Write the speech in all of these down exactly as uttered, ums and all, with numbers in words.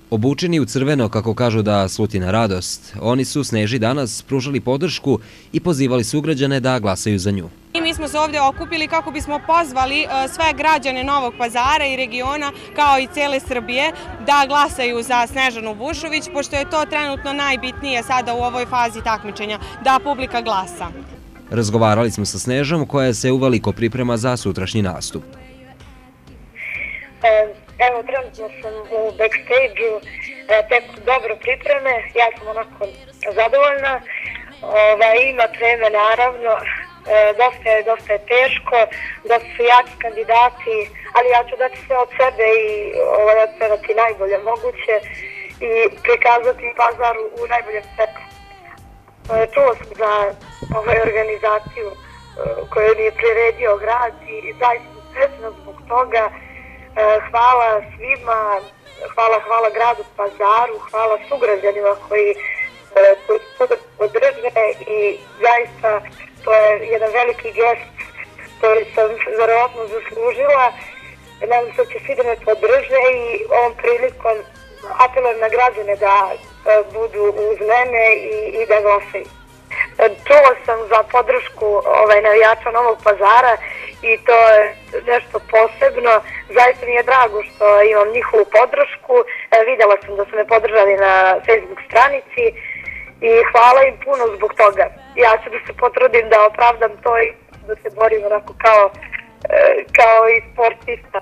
Obučeni u crveno, kako kažu da sluti na radost, oni su Sneži danas pružali podršku i pozivali sugrađane da glasaju za nju. Mi smo se ovdje okupili kako bismo pozvali sve građane Novog Pazara i regiona, kao i cijele Srbije, da glasaju za Snežanu Vušović, pošto je to trenutno najbitnije sada u ovoj fazi takmičenja, da publika glasa. Razgovarali smo sa Snežom, koja se uveliko priprema za sutrašnji nastup. Evo, trenutno sam u backstage-u, tek dobro pripreme, ja sam onako zadovoljna, ima treme naravno, dosta je, dosta je teško, dosta su jaki kandidati, ali ja ću dati sve od sebe i odpevati najbolje moguće i prikazati Pazar u najboljem svetlu. Čuo sam za ovaj organizaciju koju mi je priredio grad i zaista sam srećna zbog toga. Hvala svima, hvala, hvala gradu Pazaru, hvala sugrađanima koji, koji su podržne i zaista to je jedan veliki gest koji sam verovatno zaslužila. Nadam se da će svi da me podrže i ovom prilikom apelujem na građane da budu uz mene i, i da glasaju. Čuo sam za podršku ovaj, navijača Novog Pazara i to je nešto posebno. Zaista mi je drago što imam njihovu podršku. Vidjela sam da su me podržali na Facebook stranici i hvala im puno zbog toga. Ja ću da se potrudim da opravdam to i da se borim onako kao, kao i sportista.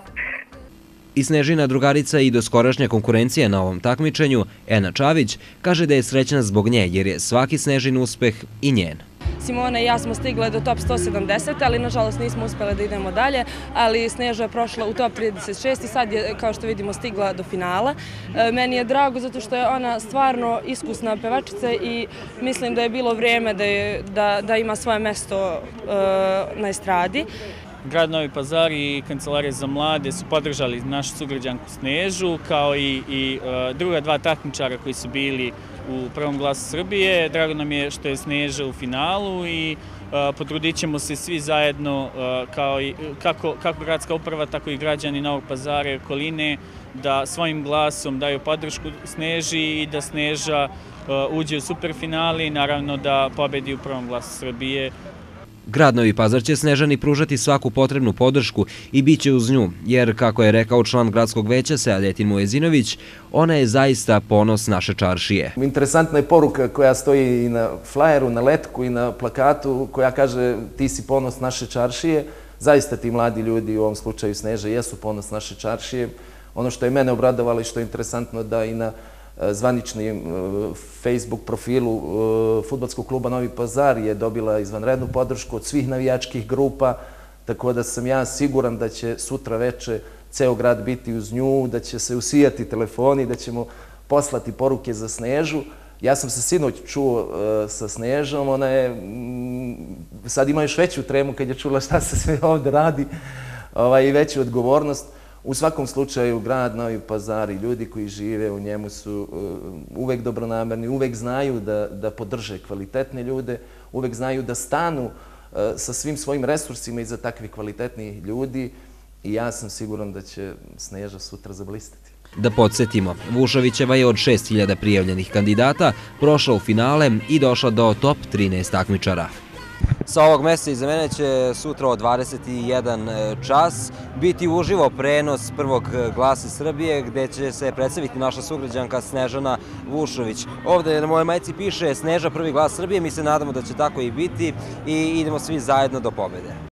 I Snežina drugarica i doskorašnja konkurencija na ovom takmičenju, Ena Čavić, kaže da je srećna zbog nje jer je svaki Snežin uspeh i njen. Simona i ja smo stigle do top sto sedamdeset, ali nažalost nismo uspjeli da idemo dalje, ali Sneža je prošla u top trideset šest i sad je, kao što vidimo, stigla do finala. Meni je drago zato što je ona stvarno iskusna pevačica i mislim da je bilo vrijeme da, je, da, da ima svoje mesto uh, na estradi. Grad Novi Pazar i Kancelarija za mlade su podržali našu sugrađanku Snežu, kao i, i uh, druga dva takmičara koji su bili u prvom glasu Srbije. Drago nam je što je Sneža u finalu i uh, potrudit ćemo se svi zajedno, uh, kao i, kako, kako gradska uprava, tako i građani Novog Pazara i okoline, da svojim glasom daju podršku Sneži i da Sneža uh, uđe u superfinali i naravno da pobedi u prvom glasu Srbije. Grad Novi Pazar će Snežani pružati svaku potrebnu podršku i bit će uz nju, jer, kako je rekao član gradskog veća Seadetin Mujezinović, ona je zaista ponos naše čaršije. Interesantna je poruka koja stoji i na flajeru, na letku i na plakatu, koja kaže ti si ponos naše čaršije. Zaista ti mladi ljudi, u ovom slučaju Sneža, jesu ponos naše čaršije. Ono što je mene obradovalo i što je interesantno da i na zvaničnom Facebook profilu Fudbalskog kluba Novi Pazar je dobila izvanrednu podršku od svih navijačkih grupa, tako da sam ja siguran da će sutra veče ceo grad biti uz nju, da će se usijati telefoni, da ćemo poslati poruke za Snežu. Ja sam se sinoć čuo sa Snežom, ona je sad ima još veću tremu kad je čula šta se sve ovde radi i veću odgovornost. U svakom slučaju, grad Novi Pazar i ljudi koji žive u njemu su uvek dobronamerni, uvek znaju da, da podrže kvalitetne ljude, uvek znaju da stanu sa svim svojim resursima iza takvih kvalitetnih ljudi i ja sam siguran da će Sneža sutra zablistati. Da podsjetimo, Vušovićeva je od šest hiljada prijavljenih kandidata prošla u finale i došla do top trinaest takmičara. Sa ovog mesta iza mene će sutra od dvadeset jedan čas biti uživo prenos prvog glasa Srbije gde će se predstaviti naša sugrađanka Snežana Vušović. Ovde na mojoj majici piše Sneža prvi glas Srbije, mi se nadamo da će tako i biti i idemo svi zajedno do pobede.